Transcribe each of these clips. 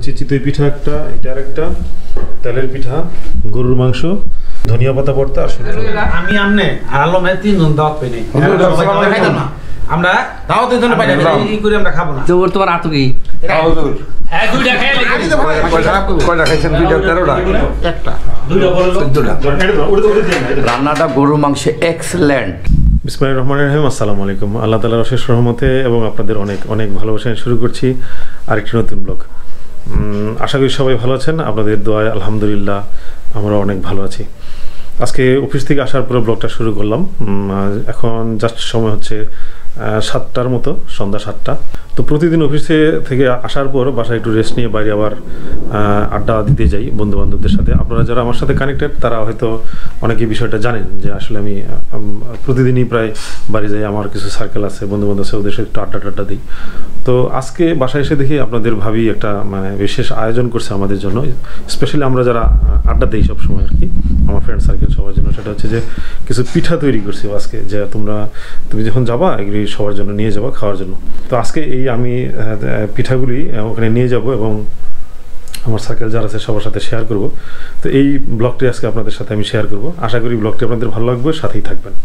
হচ্ছে চিতই পিঠা একটা, এটা আরেকটা, তেলের পিঠা, গরুর মাংস, ধনিয়া পাতা ভর্তা আর আমি আমনে আলো মে তিন জন দাওয়াত পাই নাই আমরা দাওয়াতের জন্য পাই না এই করে আমরা খাবো না জোর তোমার আতো কি হুজুর হ্যাঁ দুইটা খেয়ে লাগি তো কয়টা খাইছেন দুইটা 13টা একটা দুইটা বললো 14টা রান্নাটা গরুর মাংস এক্সেলেন্ট। বিসমিল্লাহির রহমানির রহিম। আসসালামু আলাইকুম। আল্লাহ তাআলার অশেষ রহমতে এবং আপনাদের অনেক অনেক ভালোবাসায় শুরু করছি আরেকটি নতুন ব্লগ। আশা করি সবাই ভালো আছেন, আপনাদের দোয়ায় আলহামদুলিল্লাহ আমরা অনেক ভালো আছি। আজকে অফিস থেকে আসার পরে ব্লগটা শুরু করলাম। এখন জাস্ট সময় হচ্ছে 7টার মতো, সন্ধ্যা 7টা। তো প্রতিদিন অফিসে থেকে আসার পর বাসায় একটু রেস্ট নিয়ে বাইরে আবার আড্ডা দিতে যাই বন্ধুবান্ধবদের সাথে। আপনারা যারা আমার সাথে কানেক্টেড তারা হয়তো অনেকেই বিষয়টা জানেন যে আসলে আমি প্রতিদিনই প্রায় বাড়ি যাই, আমার কিছু সার্কেল আছে, বন্ধুবান্ধব আছে, ওদের সাথে একটু আড্ডা দিই। তো আজকে বাসায় এসে দেখি আপনাদের ভাবি একটা মানে বিশেষ আয়োজন করছে আমাদের জন্য, স্পেশালি আমরা যারা আড্ডা দিই সবসময় আর কি, আমার ফ্রেন্ড সার্কেল সবার জন্য। সেটা হচ্ছে যে কিছু পিঠা তৈরি করছি আজকে, যে তুমি যখন যাবা এগুলি সবার জন্য নিয়ে যাবা খাওয়ার জন্য। তো আজকে এই আমি পিঠাগুলি ওখানে নিয়ে যাব এবং আমার সার্কেল যারা আছে সবার সাথে শেয়ার করব। তো এই ব্লগটি আজকে আপনাদের সাথে আমি শেয়ার করব। আশা করি ব্লগটি আপনাদের ভালো লাগবে, সাথেই থাকবেন।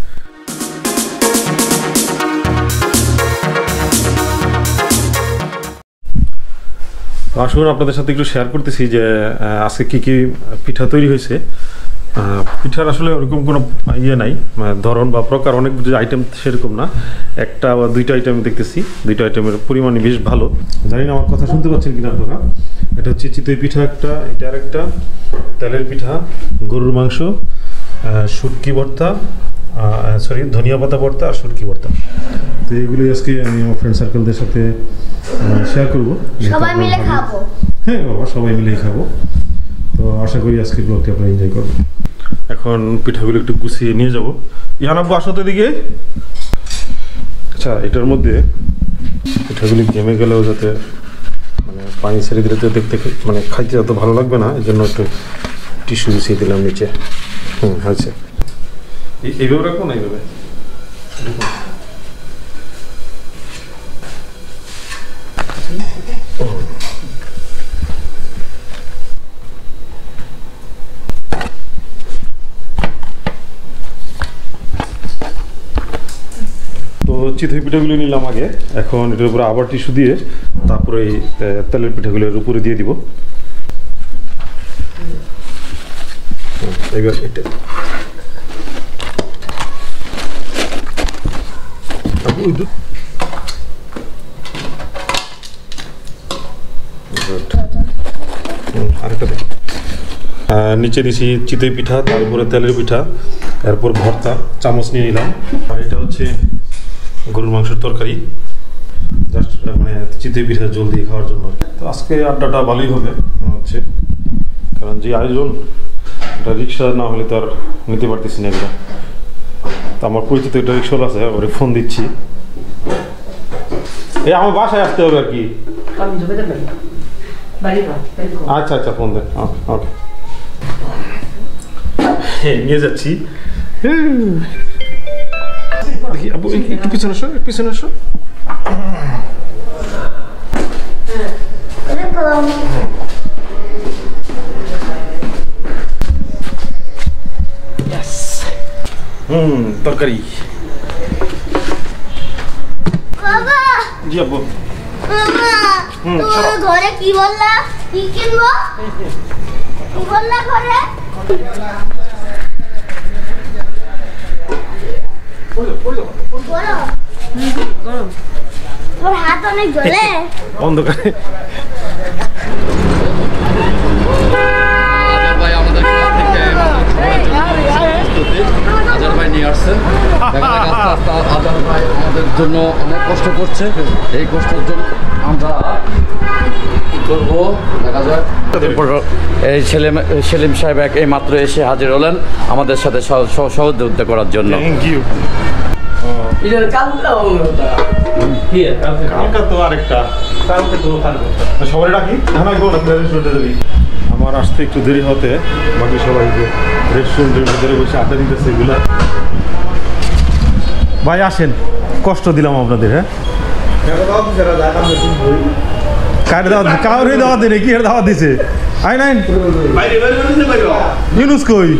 আসুন আপনাদের সাথে একটু শেয়ার করতেছি যে আজকে কি কি পিঠা তৈরি হয়েছে। পিঠার আসলে ওরকম কোনো ইয়ে নাই, ধরন বা প্রকার অনেক আইটেম সেরকম না, একটা বা দুইটা আইটেম দেখতেছি, দুইটা আইটেমের পরিমাণই বেশ ভালো। জানি না আমার কথা শুনতে পাচ্ছেন কিনা আপনারা। এটা হচ্ছে চিতই পিঠা একটা, এটা আরেকটা, তেলের পিঠা, গরুর মাংস, শুটকি ভর্তা, ধনিয়া পাতা ভর্তা আর শুটকি ভর্তা। তো এইগুলি আজকে আমি আমার ফ্রেন্ড সার্কেলদের সাথে শেয়ার করবো। সবাই মিলে খাবো। হ্যাঁ বাবা, সবাই মিলেই খাবো। তো আশা করি আজকের ব্লগটি আপনারা এনজয় করবেন। এখন পিঠাগুলো একটু গুছিয়ে নিয়ে যাবো। ইয়ানাব্বু আসো তো দিকে। আচ্ছা, এটার মধ্যে পিঠাগুলি ঘেমে গেলেও যাতে মানে পানি ছেড়ে দিলে তো দেখতে মানে খাইতে যত ভালো লাগবে না, এই জন্য একটু টিস্যু গুছিয়ে দিলাম নিচে। হয়েছে। এইভাবে রাখবো না, এইভাবে চিতই পিঠাগুলো নিলাম আগে। এখন এটার উপরে আবার টিস্যু দিয়ে তারপরে এই তেলের পিঠাগুলোর উপরে দিয়ে দিব। এবার এটা আরেকটা নিচে দিছি চিতই পিঠা, তারপরে তেলের পিঠা, এরপর ভর্তা চামচ নিয়ে নিলাম। আর এটা হচ্ছে গরুর মাংসের তরকারি, জাস্ট মানে চিতই পিঠা জল দিয়ে খাওয়ার জন্য। তো আজকে আড্ডাটা ভালোই হবে মনে হচ্ছে, কারণ যে আয়োজন এটা রিক্সা না হলে তো আর নিতে পারতেছি না এগুলো। তো আমার পরিচিত একটা রিক্সাওয়ালা আছে, ওরে ফোন দিচ্ছি। এই আমার বাসায় আসতে হবে আর কি। আচ্ছা আচ্ছা, ফোন দেন। ওকে, নিয়ে যাচ্ছি। দেখি আবু একটু পিছনে আসো, পিছনে আসো। তরকারি। বাবা জি আব্বু। বাবা ঘরে কি বললা? কি কিনবো? কি বললা ঘরে? তোর হাত অনেক জ্বলে। অন্ধকারে আজহার ভাই নিয়ে আসছেন। আজহার ভাই আমাদের জন্য অনেক কষ্ট করছে, এই কষ্টের জন্য আমরা কি করবো দেখা যাক। এই সেলিম সাহেব এই মাত্র এসে হাজির হলেন আমাদের সাথে সহযোগিতা করার জন্য। Thank you. সবাই ডাকি, আমার আসতে একটু দেরি হতে বাকি সবাই যে রেস্টুরেন্টের ভিতরে বসে আড্ডা দিতেছে এগুলা। ভাই আসেন, কষ্ট দিলাম আপনাদের। হ্যাঁ কারে দাওয়াত কাউরে দাওয়াত দেয় কি এর দাওয়াত দিছে আইন আইন ইউনুস কই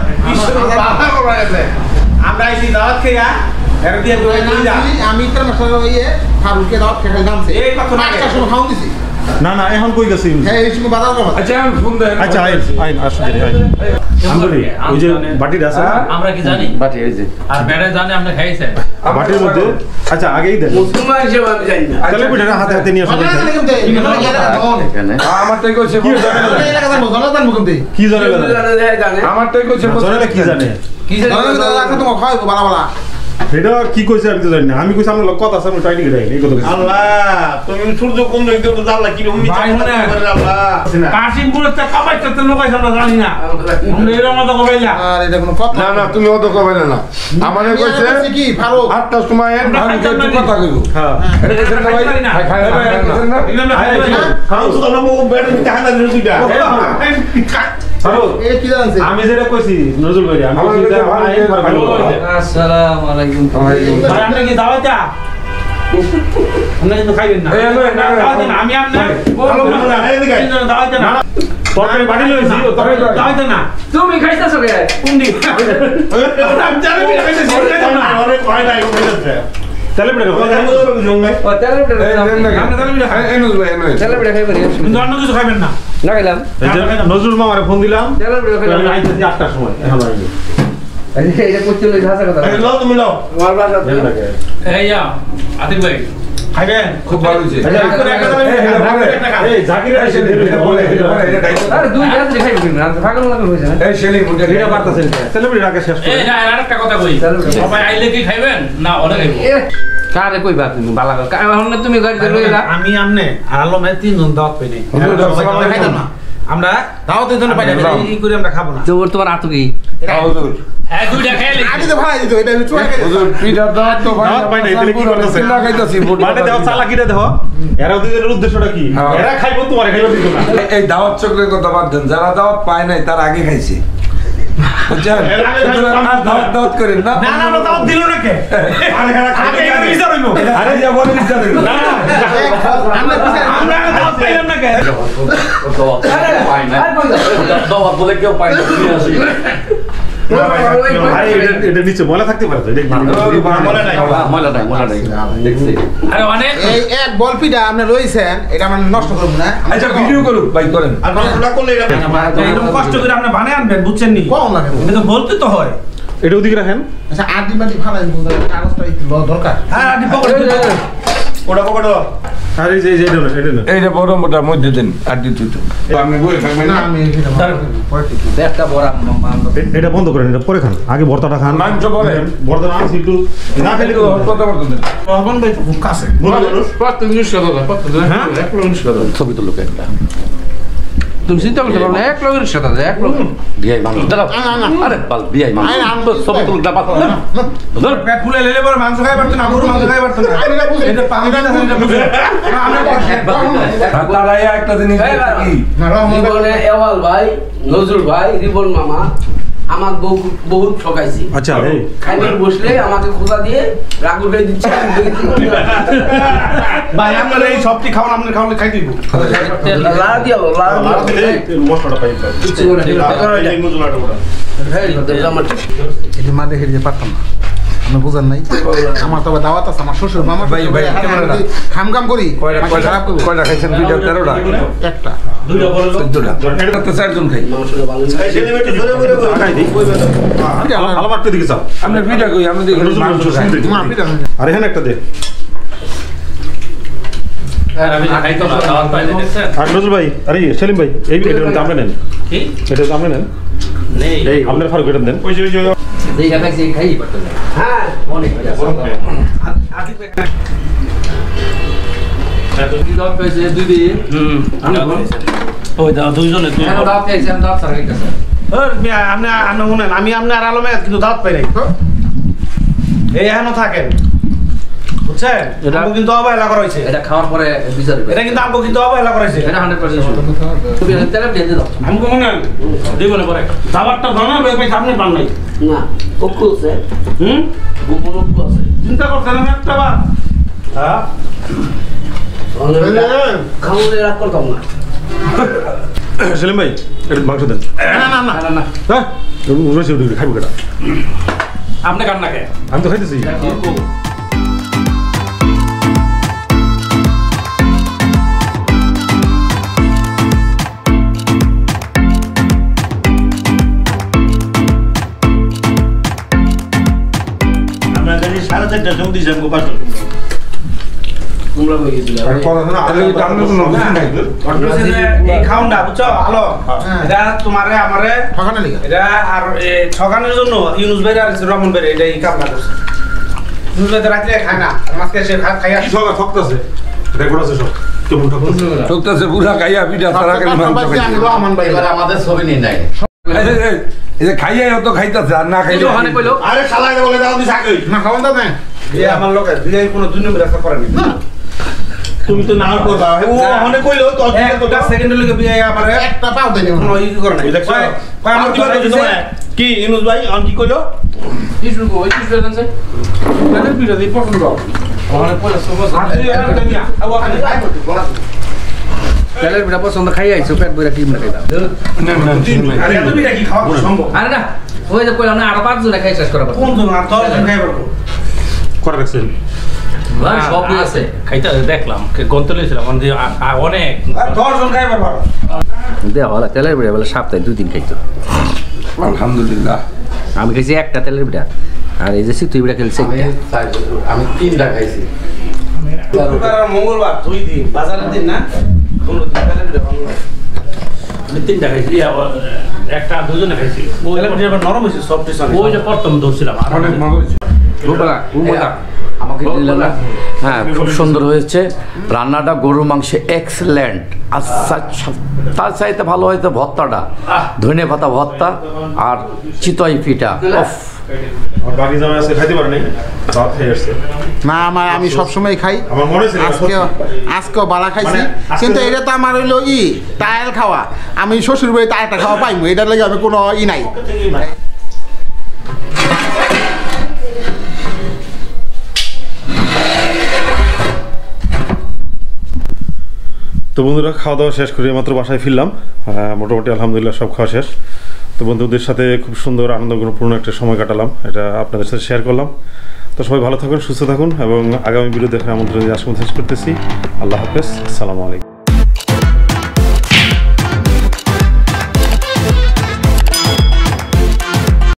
আমরা আইছি দাওয়াত খেয়া এর দিয়ে আমি তো মশলা হইয়ে ফারুকে দাওয়াত খেয়ে নামছে এই কথা না একটা সময় খাওন দিছি না না এখন কই গেছে হ্যাঁ এই সময় বাজার করব আচ্ছা আমি ফোন দেই আচ্ছা আইন আইন আসুন আইন আমগুলি ওই যে বাটিটা আছে আমরা কি জানি বাটি এই যে আর বেড়ে জানি আপনি খাইছেন বাটির মধ্যে আচ্ছা আগেই দেন মুসলমান হিসেবে আমি জানি না তাহলে পিঠাটা হাতে হাতে নিয়ে আসুন এখানে আমারটাই কইছে কি জানে কি জানে আমারটাই কইছে জানে কি জানে কি জানে তোমার খাইবো বালা বালা এটা কি কইছে আমি তো জানি না আমি কইছি আমার লোক কথা আছে আমি টাইনি গেলাই এই কথা আল্লাহ তুমি সূর্য কোন দিক দিয়ে জানলা কি রকম আল্লাহ কাশিমপুরের তে কাবাইতে তে লোকাইছ আমরা জানি না আমরা এর মত কইলা আর এটা কোনো কথা না না তুমি অত কইবে না আমারে কইছে কি ফারুক 8টার সময় ভারতে কথা কইব হ্যাঁ এটা কইছে না ভাই খাই খাও তো না মো বেড কাহানা দিন দুইটা এই কি জানছে আমি যেটা কইছি নজরুল ভাই আমি কইছি আসসালামু আলাইকুম ভাই আপনি কি দাওয়াতা আপনি তো খাইবেন না আমি আপনি দাওয়াতা না তরকারি বাড়ি লইছি দাওয়াতা না তুমি খাইতেছো কে কোনদি আমি জানি না খাইতেছি না আরে কয় নাই কইছে তাহলে বেটা ও তেলে বেড়ে খাই পারি কিন্তু অন্য কিছু খাইবেন না না খেলাম নজরুল মামারে ফোন দিলাম তেলে বেড়ে খাইলাম আমি আইতেছি 8টার সময় এখন আইনি এটা কোচলে ভাষা কথা এই লও তুমি লও আমার ভাষা এই যা আতিক ভাই খাইবেন খুব ভালো হইছে এই জাকির আইছে আরে দুই জাত খাইবি না পাগল লাগল হইছে না এই শেলি মুন্ডা এটা পারতাছেন তাহলে বেটা রাখে শেষ করে এই না আরেকটা কথা কই সবাই আইলে কি খাইবেন না ওরা খাইবো কারে কইবা তুমি বালা এখন তুমি গাড়িতে লইলা আমি আমনে আর আলমে তিনজন দাওয়াত পাই নাই খাইতাম না আমরা দাওয়াতের জন্য পাই না এই করে আমরা খাবো না তো তোমার আতো কি হুজুর হ্যাঁ দুইটা খাইলে আমি তো ভাই দিত এটা চুয়া হুজুর পিঠা দাওয়াত তো ভাই দাওয়াত পাই নাই তাহলে কি করতেছে না খাইতাছি মানে দাও চালাকিটা দেখো এরা দুজনের উদ্দেশ্যটা কি এরা খাইবো তোমারে খাইবো দিত না এই দাওয়াত চক্রের কথা বাদ দেন যারা দাওয়াত পায় নাই তার আগে খাইছে বুঝছেন দাওয়াত করেন না না না দাওয়াত দিল না কে আরে আগে এটা বিচার হইলো আরে যা বলে বিচার হইলো না না আমরা দাওয়াত পাইলাম না কে দাওয়াত বলে কেউ পায় না তুমি আসি আরে এটা নিচে ময়লা থাকতে পারে তো এটা ময়লা নাই দেখছি আরে অনেক এই এক বলপিটা আপনি লইছেন এটা আমরা নষ্ট করব না আচ্ছা ভিডিও করুন ভাই করেন আর নষ্ট করলে এটা এরকম কষ্ট করে আপনি বানায় আনবেন বুঝছেন নি কম লাগে এটা বলতে তো হয় এটা ওদিকে রাখেন আচ্ছা আদি মাটি ফালাই কাগজটা দরকার হ্যাঁ আপনি পকেট ওটা পকেট আর এই যে এটা না এটা না এইটা বড় মোটা মধ্যে দেন আর দিতে তো আপনি বলে থাকবেন না না আমি একটা বড় এটা বন্ধ করেন এটা পরে খান আগে ভর্তাটা খান মাংস বলে ভর্তা না আছে একটু না খেলে তো কথা বলতে দেন তখন ভাই খুব কাছে ছবি তো লোক একটা তুমি চিন্তা করতে পারো না এক লোকের সাথে এক লোক বিয়াই মানুষ দাঁড়াও আরে বাল বিয়াই মানুষ ছবি তো লোক দাঁড়াও পেট ফুলে লেলে পরে মাংস খাই পারতো না গরু মাংস খাই পারতো না এটা পাঙ্গা না এটা বুঝে আমরা তারা একটা জিনিস কি জীবনে এওয়াল ভাই নজরুল ভাই রিবন মামা আমার বহুত ঠকাইছি আচ্ছা এই খাইবার বসলে আমাকে খোঁজা দিয়ে রাগ উঠে দিচ্ছে ভাই আপনারা এই সবটি খাওয়ান আপনি খাওয়ালে খাই দিব লা দিও লা মশলাটা পাই এই মজুলাটা ওটা এটা মা দেখে যে পারতাম না আপনি বুঝেন নাই আমার তবে দাওয়াত আছে আমার শ্বশুর মামা ভাই, খাম খাম করি খারাপ করবো কয়টা খাইছেন দুইটা 13টা একটা দুইটা বলে 14টা এটা তো 4 জন খাই এই ছেলে মেয়ে ধরে ধরে খাই দি আলাদা একটা দিকে যাও আপনি পিঠা কই আপনি দেখুন মাংস খাই মা পিটা আর এখানে একটা দে আমি খাইতো না দাওয়াত পাইলে দেখছেন আর নজরুল ভাই আরে সেলিম ভাই এই এটা দাম নেন কি এটা দাম নেন নেই এই আপনার ফারুক এটা দেন ওই যে এই কথা কি খাই পারতো না হ্যাঁ অনেক কি দাও পেছে দুই দিন ওই দাও দুইজনে দুই এখন দাও পেছে দাও সারা গেছে আপনি শুনেন আমি আপনার আলমে কিন্তু দাওয়াত পাই নাই এই এখনো থাকেন বুঝছেন এটা কিন্তু অবহেলা করা হয়েছে এটা খাওয়ার পরে বিচার এটা কিন্তু আমগো কিন্তু অবহেলা করা হয়েছে এটা 100% তুমি তেলে দিয়ে দাও আমগো মনে হয় দিব না পরে দাওয়াতটা জানা লই পাই সামনে পান নাই না ওকু আছে হুম গোপন ওকু আছে চিন্তা করছেন না একটা বার হ্যাঁ খাওয়ালে রাগ করতাম না। সেলিম ভাই একটু মাংস দেন। না হ্যাঁ রয়েছে খাইব কেটা আপনি কার না কে আমি তো খাইতেছি। সাড়ে 4টার সময় দিয়েছিলাম গোপাল তোমরা হয়ে গেছিল এই খাউন্ডা বুঝছো ভালো এটা তোমারে আমারে ঠকানোর লিগা এটা আর ঠকানোর জন্য ইউনুস ভাই আর রমন ভাই এটা এই কামটা করছে। ইউনুস ভাই তো রাত্রে খায় না মাঝকে সে খাইয়া সবাই ঠকতেছে রেকর্ড আছে সব কেমন ঠকতেছে ঠকতেছে পুরা খাইয়া পিঠা তারা খালি মাংস খাইছে। এবার আমাদের ছবি নিয়ে নেয় এই যে খাইয়া অত খাইতেছে আর না খাইলে ওখানে কইলো আরে শালা এটা বলে দাও দিছ আগে না খাওয়ান দাও না এই আমার লোক দিয়ে কোনো দুনিয়া ব্যবস্থা করে না তুমি তো না করবা ও ওখানে কইলো তো একটা সেকেন্ডের লগে বিয়ে আমারে একটা পাও দেনি কোনো ই করে না দেখছো আমার কি বলছো কি ইউনুস ভাই আমি কি কইলো ইস্যু কো ইস্যু দেনছে তাদের বিরো দি পছন্দ ওখানে কইলো সমস্যা আছে আর দুনিয়া আও ওখানে যাই করতে বলা তেলের বিটা পছন্দ খাই আইছো পেট বইরা কি মনে খাইতাম আরে এত বিটা কি খাওয়া সম্ভব আরে না ওই যে কইলাম না আরো 5 জন খাই শেষ করা কোন জন আর 10 জন খাইব করে রাখছেন ভাই সব আছে খাইতে দেখলাম গন্তে লইছিলাম অনেক আর 10 জন খাইবার পারো দেওয়া হলো তেলের বিটা বলে সপ্তাহে 2 দিন খাইতো আলহামদুলিল্লাহ আমি খাইছি একটা তেলের বিটা আর এই যে সিতুই বিটা খেলছে আমি 3টা খাইছি মঙ্গলবার 2 দিন বাজারের দিন না কোনো দিন তেলের বিটা ভালো লাগে আমি 3টা খাইছি একটা দুজনে খাইছি তেলের বিটা আবার নরম হইছে সফট হইছে ওই যে প্রথম ধরছিলাম আর অনেক মজা হয়েছে আমাকে দিলেন না হ্যাঁ খুব সুন্দর হয়েছে রান্নাটা গরুর মাংসে এক্সেলেন্ট আচ্ছা তার চাইতে ভালো হয়তো ভর্তাটা ধনে পাতা ভর্তা আর চিতই পিঠা অফ আর বাকি জামাই আছে খাইতে পারে নাই ভাত খেয়ে আসছে না আমার আমি সবসময় খাই আমার মনে ছিল আজকেও বালা খাইছি কিন্তু এটা তো আমার হইলো টায়াল খাওয়া আমি শ্বশুর বাড়ি টায়ালটা খাওয়া পাইমু এটার লাগে আমি কোনো নাই তো বন্ধুরা খাওয়া দাওয়া শেষ করে মাত্র বাসায় ফিরলাম মোটামুটি আলহামদুলিল্লাহ সব খাওয়া শেষ তো বন্ধুদের সাথে খুব সুন্দর আনন্দপূর্ণ একটা সময় কাটালাম এটা আপনাদের সাথে শেয়ার করলাম তো সবাই ভালো থাকুন সুস্থ থাকুন এবং আগামী ভিডিও দেখার আমন্ত্রণ দিয়ে আজকে শেষ করতেছি আল্লাহ হাফেজ আসসালামু আলাইকুম